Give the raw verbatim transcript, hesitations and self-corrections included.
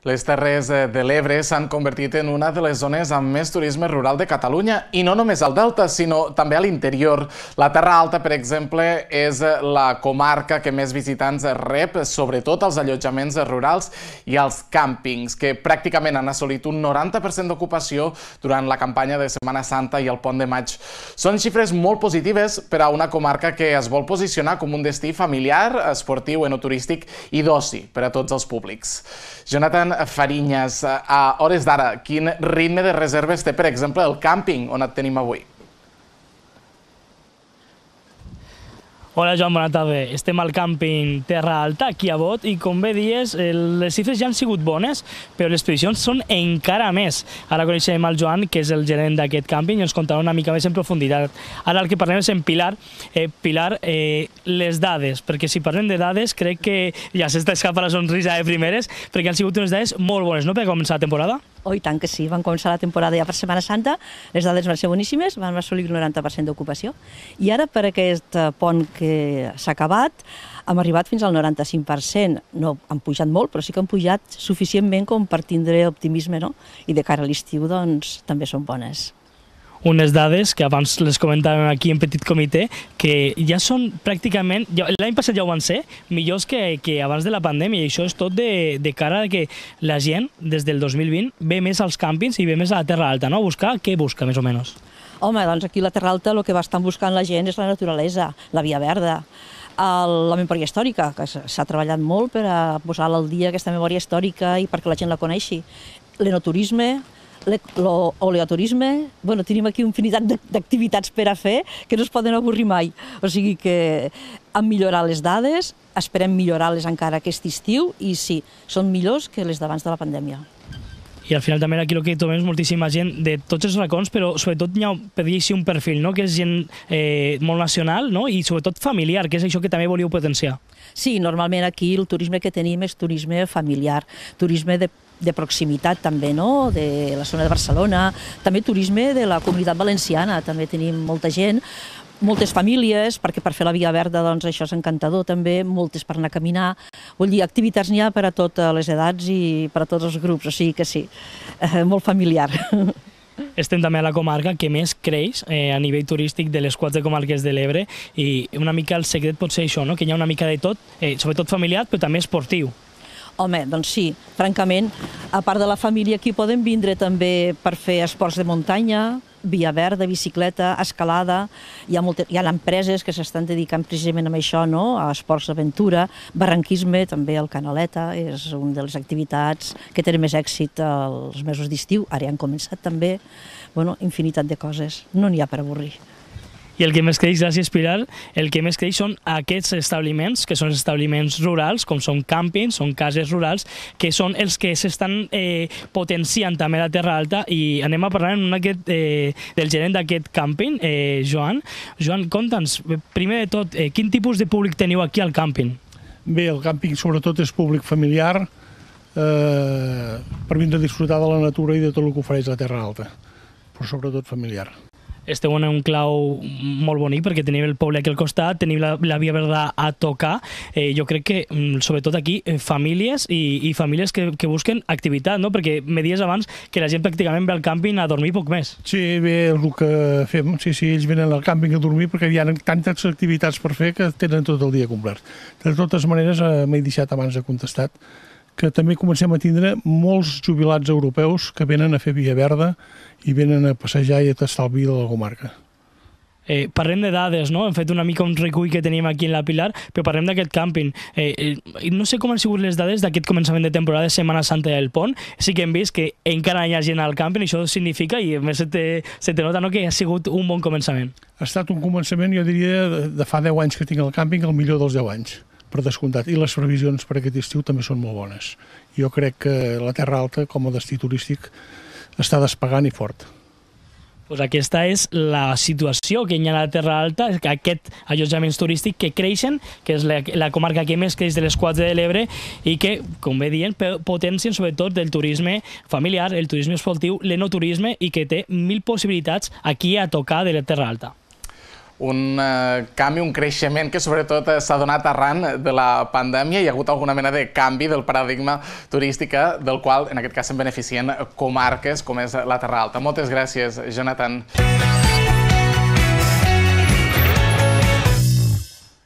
Les Terres de l'Ebre s'han convertit en una de les zones amb més turisme rural de Catalunya, i no només al Delta, sinó també a l'interior. La Terra Alta, per exemple, és la comarca que més visitants rep, sobretot als allotjaments rurals i als càmpings, que pràcticament han assolit un noranta per cent d'ocupació durant la campanya de Setmana Santa i el Pont de Maig. Són xifres molt positives per a una comarca que es vol posicionar com un destí familiar, esportiu, enoturístic i d'oci per a tots els públics. Jonathan Fariñas, a hores d'ara, quin ritme de reserves té, per exemple, el càmping on et tenim avui? Hola Joan, bona tarda. Estem al càmping Terra Alta, aquí a Bot, i com bé dies, les xifres ja han sigut bones, però les previsions són encara més. Ara coneixem el Joan, que és el gerent d'aquest càmping, i ens contarà una mica més en profunditat. Ara el que parlem és en Pilar. Eh, Pilar, eh, les dades, perquè si parlem de dades, crec que ja s'està escapant la sonrisa de primeres, perquè han sigut unes dades molt bones, no?, per començar la temporada? Oh, i tant que sí, van començar la temporada ja per Setmana Santa, les dades van ser boníssimes, van assolir el noranta per cent d'ocupació, i ara per aquest pont que s'ha acabat hem arribat fins al noranta-cinc per cent. No han pujat molt, però sí que han pujat suficientment com per tindre optimisme, no? I de cara a l'estiu, doncs, també són bones. Unes dades que abans les comentàvem aquí en petit comitè, que ja són pràcticament, l'any passat ja ho van ser, millors que, que abans de la pandèmia, i això és tot de, de cara a que la gent, des del dos mil vint, ve més als càmpings i ve més a la Terra Alta, no? A buscar, què busca, més o menys? Home, doncs aquí a la Terra Alta el que va estar buscant la gent és la naturalesa, la via verda, la memòria històrica, que s'ha treballat molt per a posar al dia aquesta memòria històrica i perquè la gent la coneixi, l'enoturisme, l'oleoturisme, bueno, tenim aquí infinitat d'activitats per a fer que no es poden avorrir mai. O sigui que hem millorat les dades, esperem millorar-les encara aquest estiu i sí, són millors que les d'abans de la pandèmia. I al final també aquí el que trobem és moltíssima gent de tots els racons, però sobretot hi ha, per dir així, un perfil, no?, que és gent eh, molt nacional, no?, i sobretot familiar, que és això que també volíeu potenciar. Sí, normalment aquí el turisme que tenim és turisme familiar, turisme de de proximitat també, no?, de la zona de Barcelona, també turisme de la Comunitat Valenciana, també tenim molta gent, moltes famílies, perquè per fer la via verda doncs això és encantador també, moltes per anar a caminar, vull dir, activitats n'hi ha per a totes les edats i per a tots els grups, o sigui que sí, eh, molt familiar. Estem també a la comarca que més creix eh, a nivell turístic de les quatre comarques de l'Ebre, i una mica el secret pot ser això, no?, que hi ha una mica de tot, eh, sobretot familiar, però també esportiu. Home, doncs sí, francament, a part de la família aquí poden vindre també per fer esports de muntanya, via verda, bicicleta, escalada, hi ha, moltes, hi ha empreses que s'estan dedicant precisament a això, no?, a esports d'aventura, barranquisme, també el Canaleta, és una de les activitats que tenen més èxit els mesos d'estiu, ara ja han començat també, bueno, infinitat de coses, no n'hi ha per avorrir. I el que més creix, gràcies Pilar, el que més creix són aquests establiments, que són establiments rurals, com són càmpings, són cases rurals, que són els que s'estan eh, potenciant també a la Terra Alta, i anem a parlar en aquest, eh, del gerent d'aquest càmping, eh, Joan. Joan, conta'ns, primer de tot, eh, quin tipus de públic teniu aquí al càmping? Bé, el càmping sobretot és públic familiar, eh, per vindre a disfrutar de la natura i de tot el que ofereix la Terra Alta, però sobretot familiar. Esteu en un clau molt bonic perquè teniu el poble aquí al costat, teniu la, la via verda a tocar. Eh, jo crec que, sobretot aquí, eh, famílies i, i famílies que, que busquen activitat, no? Perquè me dies abans que la gent pràcticament ve al càmping a dormir poc més. Sí, bé, és el que fem. Sí, sí, ells venen al càmping a dormir perquè hi ha tantes activitats per fer que tenen tot el dia complet. De totes maneres, eh, m'he deixat abans de contestat que també comencem a tindre molts jubilats europeus que venen a fer via verda i venen a passejar i a tastar el vi de la comarca. Eh, parlem de dades, no? Hem fet una mica un recull que tenim aquí en la Pilar, però parlem d'aquest càmping. Eh, eh, no sé com han sigut les dades d'aquest començament de temporada de Setmana Santa del Pont. Sí que hem vist que encara hi ha gent al càmping, i això significa, i a més se te, se te nota, no?, que ha sigut un bon començament. Ha estat un començament, jo diria, de, de fa deu anys que tinc al càmping, el millor dels deu anys, per descomptat. I les previsions per aquest estiu també són molt bones. Jo crec que la Terra Alta, com a destí turístic, està despegant i fort. Pues aquesta és la situació que hi ha a la Terra Alta, aquest allotjaments turístics que creixen, que és la, la comarca que més creix de les quatre de l'Ebre, i que, com bé dient, potencien sobretot el turisme familiar, el turisme esportiu, l'enoturisme, i que té mil possibilitats aquí a tocar de la Terra Alta. un canvi, un creixement que sobretot s'ha donat arran de la pandèmia. Hi ha hagut alguna mena de canvi del paradigma turístic del qual en aquest cas se'n beneficien comarques com és la Terra Alta. Moltes gràcies, Jonathan.